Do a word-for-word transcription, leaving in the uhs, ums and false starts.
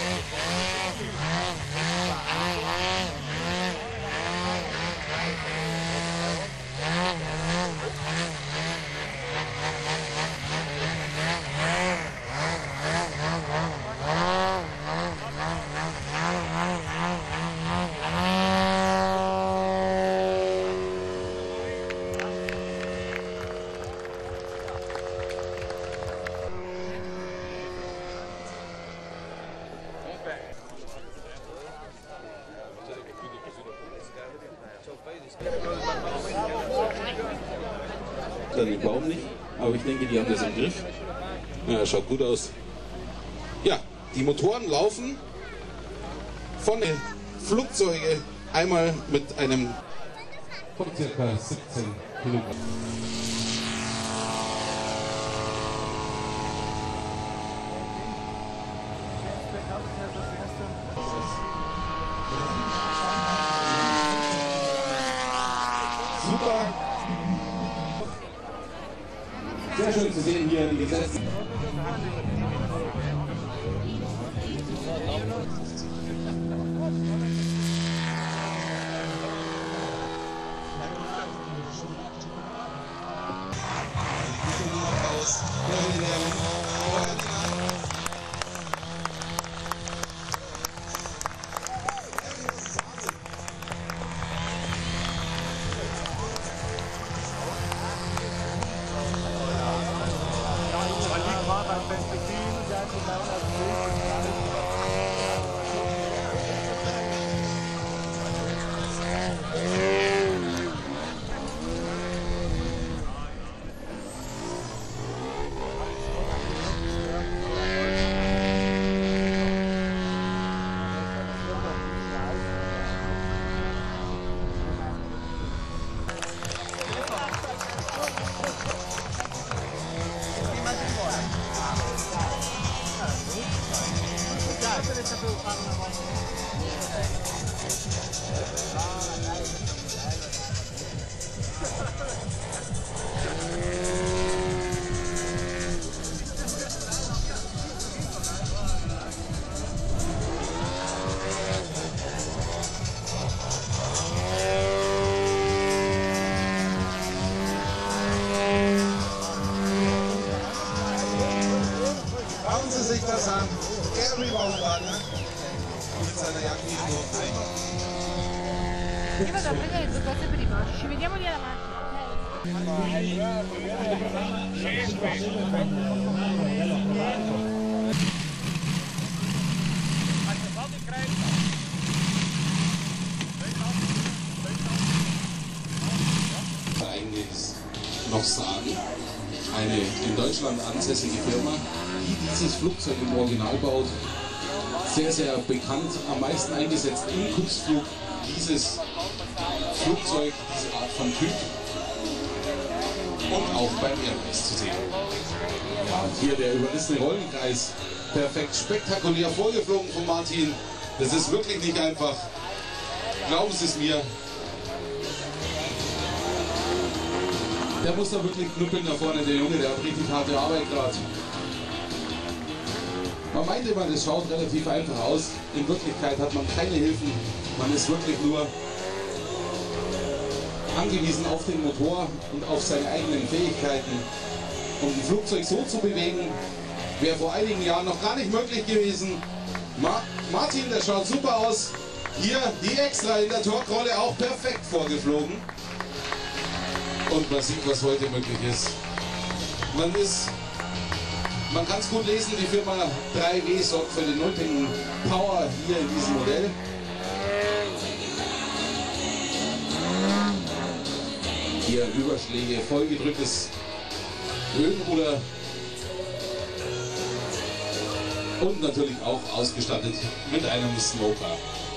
Den Baum nicht, aber ich denke, die haben das im Griff. Ja, schaut gut aus. Ja, die Motoren laufen von den Flugzeugen einmal mit einem von ca. siebzehn Kilogramm. Super! Sehr schön zu sehen hier die Gesetze. Schauen Sie sich das an. Gary Baumgartner mit seiner Jacke in Io vado a prendere due cose prima, ci vediamo lì alla macchina. Eigentlich noch sagen, eine in Deutschland ansässige Firma, die dieses Flugzeug im Original baut, sehr, sehr bekannt, am meisten eingesetzt im Kunstflug, dieses Flugzeug, diese Art von Typ und auch beim Airbus zu sehen. Ja, und hier der überrissene Rollenkreis, perfekt, spektakulär vorgeflogen von Martin, das ist wirklich nicht einfach, glauben Sie es mir. Der muss da wirklich knüppeln da vorne, der Junge, der hat richtig harte Arbeit gerade. Man meint immer, das schaut relativ einfach aus. In Wirklichkeit hat man keine Hilfen. Man ist wirklich nur angewiesen auf den Motor und auf seine eigenen Fähigkeiten. Um ein Flugzeug so zu bewegen, wäre vor einigen Jahren noch gar nicht möglich gewesen. Ma Martin, der schaut super aus. Hier die Extra in der Torquerolle auch perfekt vorgeflogen. Und man sieht, was heute möglich ist. Man ist, man kann es gut lesen, die Firma drei W sorgt für den nötigen Power hier in diesem Modell. Hier Überschläge, vollgedrücktes Höhenruder und natürlich auch ausgestattet mit einem Smoker.